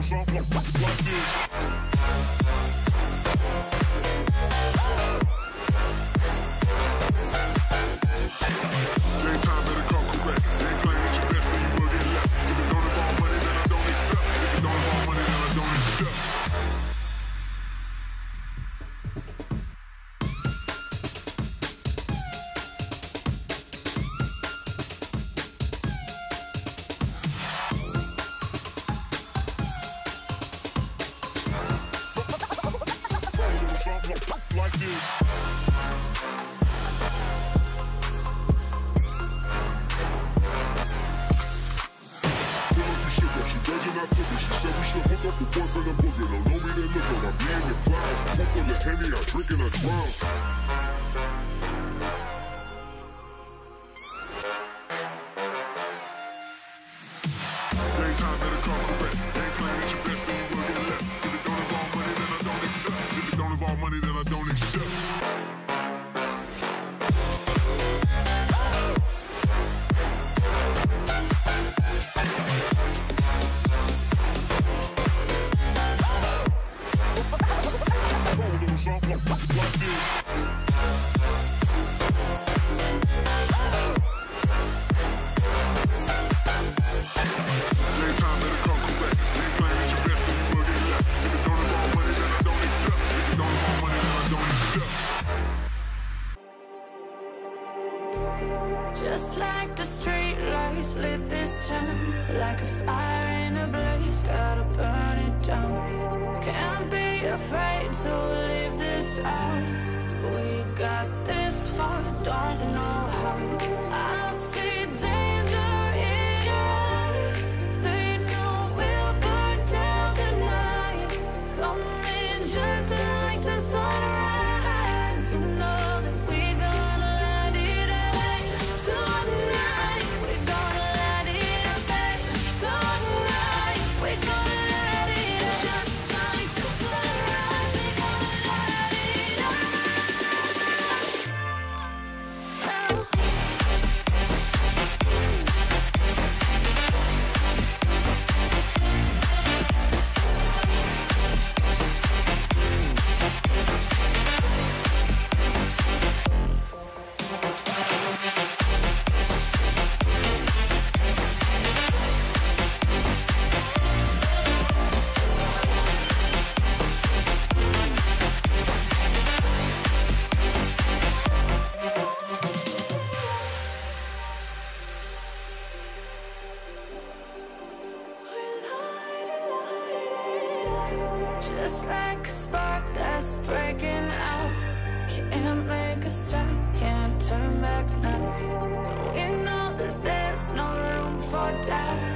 Just like the street lights lit this town, like a fire in a blaze, gotta burn it down. Can't be afraid to leave this out. We got this far, don't know how. I see danger in your eyes. They know we'll burn down the night. Coming just like the sunrise. You know that we gonna let it rain. Tonight we gonna let it rain. Tonight we gonna let it rain. Just like the sunrise, we gonna let it rain. Just like a spark that's breaking out. Can't make a stop, can't turn back now. We know that there's no room for doubt.